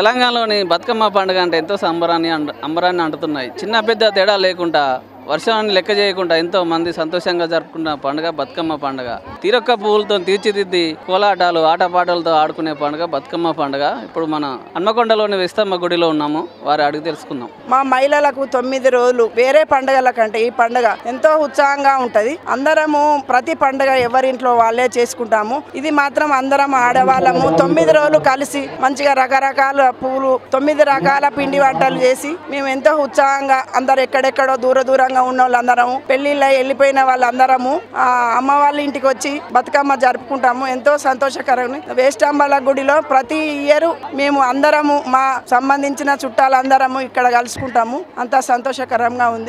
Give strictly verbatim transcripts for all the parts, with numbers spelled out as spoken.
తెలంగాణలోని బతుకమ్మ పండుగ అంటే ఎంతో సంబరాన్ని అంబరాన్ని అంటున్నాయి. చిన్న పెద్ద తేడా లేకుండా వర్షాన్ని లెక్క చేయకుండా ఎంతో మంది సంతోషంగా జరుపుకున్న పండుగ బతుకమ్మ పండుగ. తీరొక్క పువ్వులతో తీర్చిదిద్ది కోలాటాలు ఆటపాటలతో ఆడుకునే పండుగ బతుకమ్మ పండుగ. ఇప్పుడు మన హన్మకొండలోని విస్తమ్మ గుడిలో ఉన్నాము. వారి అడిగి తెలుసుకుందాం. మా మహిళలకు తొమ్మిది రోజులు వేరే పండుగల కంటే ఈ పండుగ ఎంతో ఉత్సాహంగా ఉంటది. అందరము ప్రతి పండుగ ఎవరింట్లో వాళ్ళే చేసుకుంటాము. ఇది మాత్రం అందరం ఆడవాళ్ళము తొమ్మిది రోజులు కలిసి మంచిగా రకరకాల పువ్వులు తొమ్మిది రకాల పిండి వంటలు చేసి మేము ఎంతో ఉత్సాహంగా అందరు ఎక్కడెక్కడో దూర దూరంగా ఉన్న వాళ్ళందరము పెళ్లిళ్ళ వెళ్ళిపోయిన వాళ్ళందరము ఆ అమ్మ వాళ్ళ ఇంటికి వచ్చి బతుకమ్మ జరుపుకుంటాము. ఎంతో సంతోషకరంగా వేస్టాంబాల గుడిలో ప్రతి ఇయర్ మేము అందరము మా సంబంధించిన చుట్టాలందరము ఇక్కడ కలుసుకుంటాము. అంత సంతోషకరంగా ఉంది.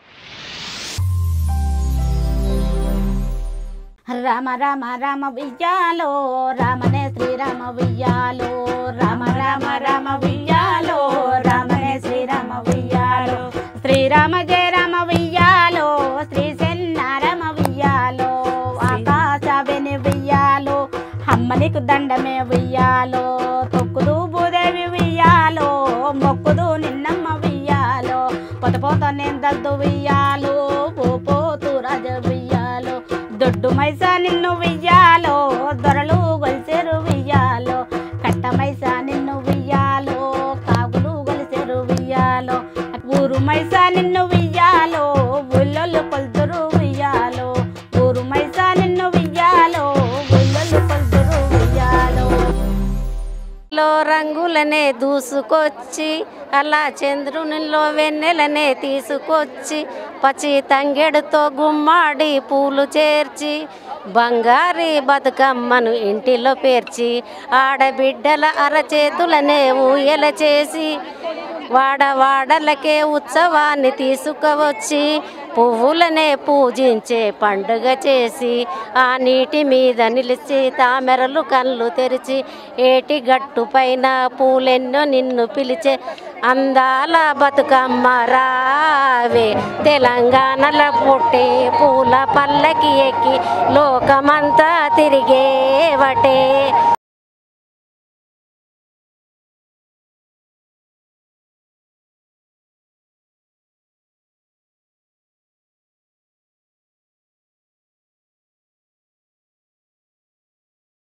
రామ రామ రామ వియ్యాలో రామనే శ్రీరామ వియ్యాలో రామ రామ రామ వియ్యాలో రామనే శ్రీరామ వియ్యాలో శ్రీరామ జయ రామ వియ్యాలో శ్రీ సెన్నారమ వియ్యాలో ఆకాశవేణి వియ్యాలో అమ్మనికి దండమే వియ్యాలో తొక్కుదు భూదేవి వియ్యాలో మొక్కుదు నిన్నమ్మ వియ్యాలో పొత పోత నేందద్దు వియ్యాలో పోతూ రాజ వియ్యాలో దొడ్డు మైసా నిన్ను వియ్యాలో దొరలు గొలిసేరు వియ్యాలో కట్ట మైసా నిన్ను వియ్యాలో కాగులు గొలిసేరు వియ్యాలో ఊరు మైసా నిన్ను వియ్యాలో ఊళ్ళోళ్ళు కొలుతురు వియ్యాలో ఊరు మైసా నిన్ను వియ్యాలో ఊళ్ళోళ్ళు కొలుతురు వియ్యాలో రంగులనే దూసుకొచ్చి అలా చంద్రునిలో వెన్నెలనే తీసుకొచ్చి పచ్చి తంగెడుతో గుమ్మాడి పూలు చేర్చి బంగారి బతుకమ్మను ఇంటిలో పేర్చి ఆడబిడ్డల అరచేతులనే ఊయల చేసి వాడవాడలకే ఉత్సవాన్ని తీసుకువచ్చి పువ్వులనే పూజించే పండుగ చేసి ఆ నీటి మీద నిలిచి తామెరలు కళ్ళు తెరిచి ఏటి గట్టు పైన పూలెన్నో నిన్ను పిలిచే అందాల బతుకమ్మ రావే తెలంగాణలో పుట్టి పూల పల్లకి ఎక్కి లోకమంతా తిరిగేవటే.